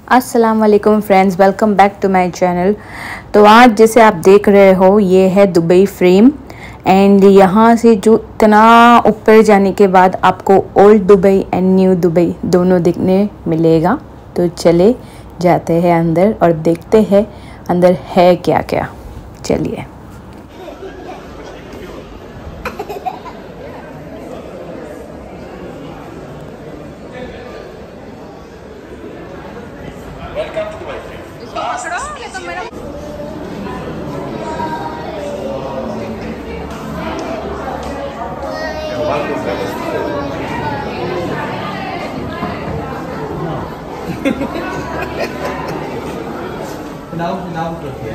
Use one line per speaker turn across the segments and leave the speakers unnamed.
अस्सलाम वालेकुम friends, welcome back to my channel. तो आज जैसे आप देख रहे हो ये है दुबई फ्रेम एंड यहाँ से जो इतना ऊपर जाने के बाद आपको old Dubai and new Dubai दोनों दिखने मिलेगा। तो चले जाते हैं अंदर और देखते हैं अंदर है क्या क्या। चलिए।
Now,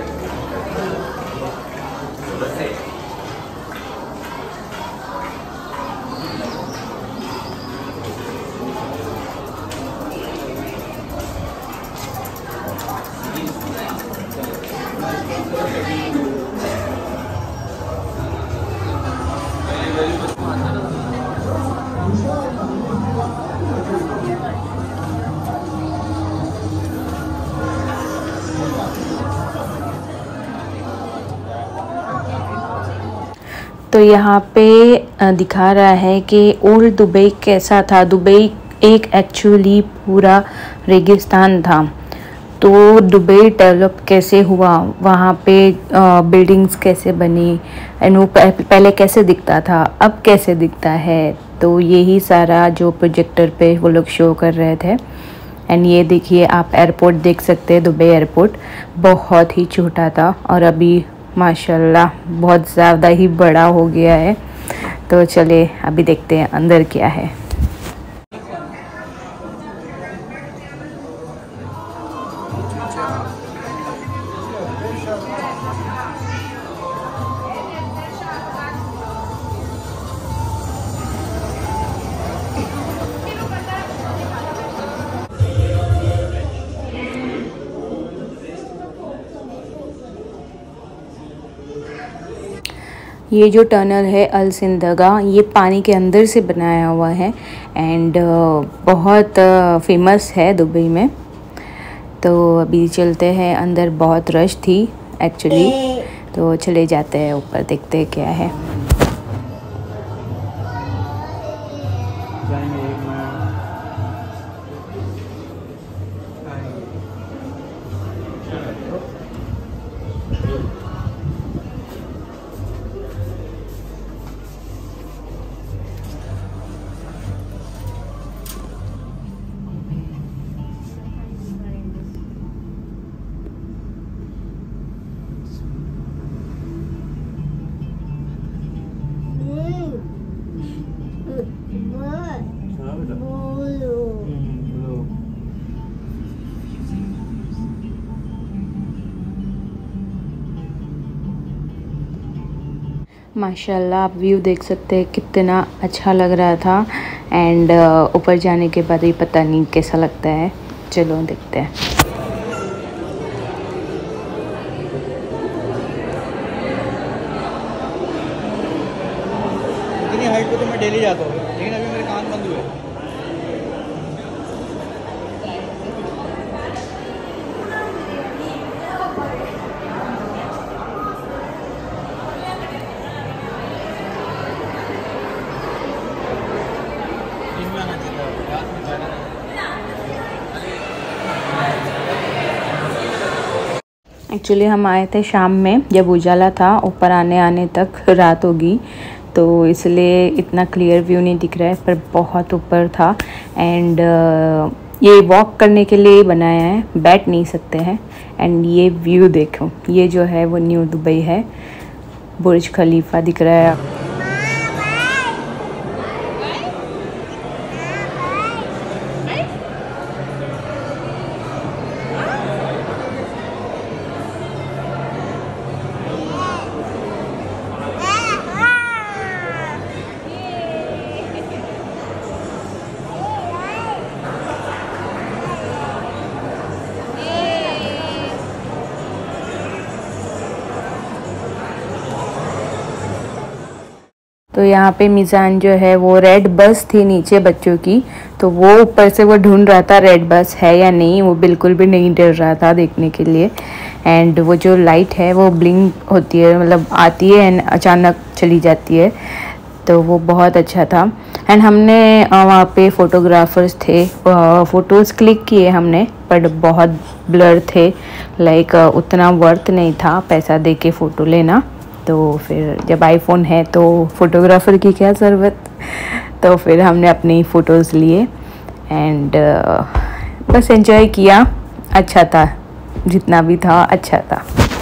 तो यहाँ पे दिखा रहा है कि ओल्ड दुबई कैसा था। दुबई एक एक्चुअली पूरा रेगिस्तान था। तो दुबई डेवलप कैसे हुआ, वहाँ पे बिल्डिंग्स कैसे बनी एंड वो पहले कैसे दिखता था, अब कैसे दिखता है। तो यही सारा जो प्रोजेक्टर पे वो लोग शो कर रहे थे। एंड ये देखिए आप एयरपोर्ट देख सकते हैं। दुबई एयरपोर्ट बहुत ही छोटा था और अभी माशाल्लाह बहुत ज़्यादा ही बड़ा हो गया है। तो चले अभी देखते हैं अंदर क्या है। ये जो टनल है अल सिंदगा, ये पानी के अंदर से बनाया हुआ है एंड बहुत फेमस है दुबई में। तो अभी चलते हैं अंदर, बहुत रश थी एक्चुअली। तो चले जाते हैं ऊपर, देखते हैं क्या है। माशाल्लाह आप व्यू देख सकते हैं, कितना अच्छा लग रहा था। एंड ऊपर जाने के बाद ही पता नहीं कैसा लगता है। चलो देखते हैं।
इतनी हाइट पे तो मैं डेली जाता हूँ, लेकिन अभी मेरे कान बंद हुए।
एक्चुअली हम आए थे शाम में, जब उजाला था। ऊपर आने आने तक रात होगी, तो इसलिए इतना क्लियर व्यू नहीं दिख रहा है, पर बहुत ऊपर था। एंड ये वॉक करने के लिए बनाया है, बैठ नहीं सकते हैं। एंड ये व्यू देखो, ये जो है वो न्यू दुबई है। बुर्ज खलीफा दिख रहा है आपको। तो यहाँ पे मीज़ान जो है वो रेड बस थी नीचे बच्चों की, तो वो ऊपर से वो ढूंढ रहा था रेड बस है या नहीं, वो बिल्कुल भी नहीं डर रहा था देखने के लिए। एंड वो जो लाइट है वो ब्लिंक होती है, मतलब आती है एंड अचानक चली जाती है, तो वो बहुत अच्छा था। एंड हमने वहाँ पे फ़ोटोग्राफर्स थे, फ़ोटोज़ क्लिक किए हमने, बट बहुत ब्लर थे, लाइक उतना वर्थ नहीं था पैसा दे के फ़ोटो लेना। तो फिर जब आईफोन है तो फ़ोटोग्राफ़र की क्या ज़रूरत, तो फिर हमने अपनी फ़ोटोज़ लिए एंड बस एंजॉय किया। अच्छा था, जितना भी था अच्छा था।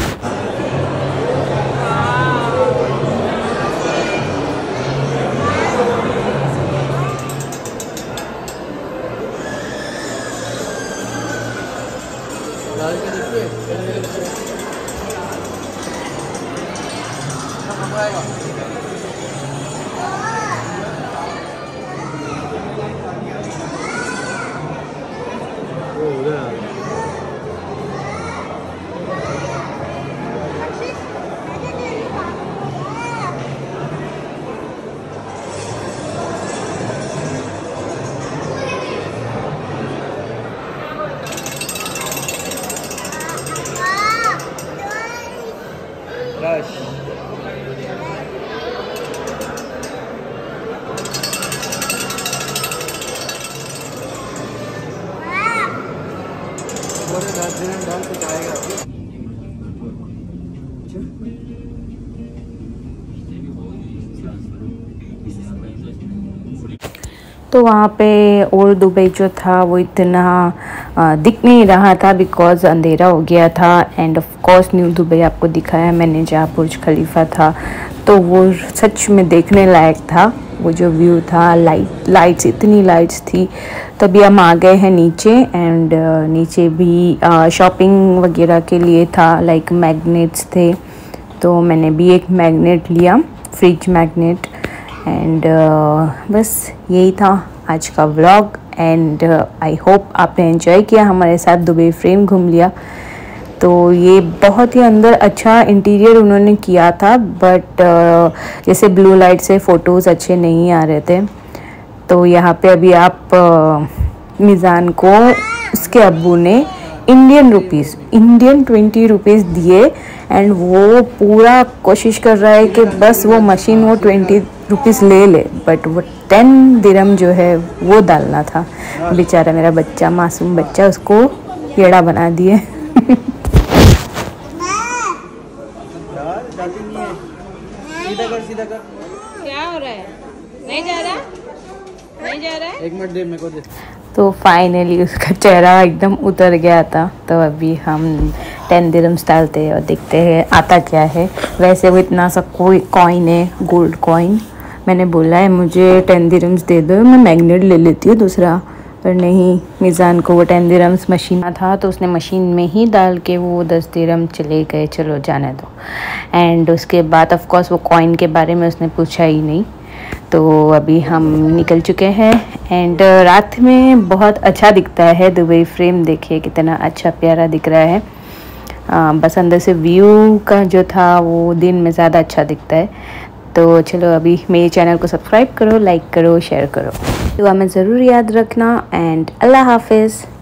तो वहाँ पे ओल्ड दुबई जो था वो इतना दिख नहीं रहा था बिकॉज़ अंधेरा हो गया था। And of course new Dubai आपको दिखाया मैंने, जहाँ बुर्ज खलीफा था, तो वो सच में देखने लायक था। वो जो व्यू था, लाइट्स इतनी लाइट्स थी। तो अभी हम आ गए हैं नीचे एंड नीचे भी शॉपिंग वगैरह के लिए था, लाइक मैग्नेट्स थे, तो मैंने भी एक मैग्नेट लिया, फ्रिज मैग्नेट। एंड बस यही था आज का व्लॉग एंड आई होप आपने एंजॉय किया हमारे साथ, दुबई फ्रेम घूम लिया। तो ये बहुत ही अंदर अच्छा इंटीरियर उन्होंने किया था, बट जैसे ब्लू लाइट से फ़ोटोज़ अच्छे नहीं आ रहे थे। तो यहाँ पे अभी आप मीज़ान को उसके अब्बू ने इंडियन 20 रुपीज़ दिए एंड वो पूरा कोशिश कर रहा है कि बस वो मशीन वो 20 रुपीज़ ले, बट वो 10 दिरहम जो है वो डालना था। बेचारा मेरा बच्चा, मासूम बच्चा, उसको येड़ा बना दिए।
सीधा कर।
क्या हो रहा है? नहीं जा रहा? नहीं जा रहा है?
एक मिनट दे मेरे को दे।
तो फाइनली उसका चेहरा एकदम उतर गया था। तो अभी हम 10 दिरहम्स डालते हैं और देखते हैं आता क्या है। वैसे वो इतना सा कोई कॉइन है, गोल्ड कॉइन। मैंने बोला है मुझे 10 दिरहम्स दे दो, मैं मैग्नेट ले लेती हूँ दूसरा, पर नहीं, मीज़ान को वो 10 दिरहम्स मशीन था तो उसने मशीन में ही डाल के वो 10 दिरहम चले गए, चलो जाने दो। एंड उसके बाद ऑफ कोर्स वो कॉइन के बारे में उसने पूछा ही नहीं। तो अभी हम निकल चुके हैं एंड रात में बहुत अच्छा दिखता है दुबई फ्रेम। देखिए कितना अच्छा प्यारा दिख रहा है। बस अंदर से व्यू का जो था वो दिन में ज़्यादा अच्छा दिखता है। तो चलो अभी मेरे चैनल को सब्सक्राइब करो, लाइक करो, शेयर करो, दुआ में ज़रूर याद रखना एंड अल्लाह हाफिज़।